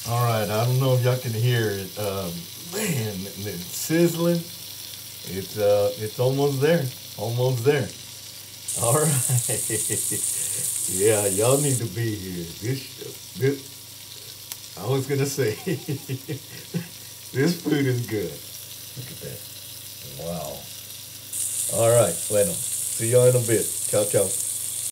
All right, I don't know if y'all can hear it. Man, it's sizzling. It's almost there. Almost there. All right. Yeah, y'all need to be here. I was gonna say, this food is good. Look at that. Wow. All right, bueno. See y'all in a bit. Ciao, ciao.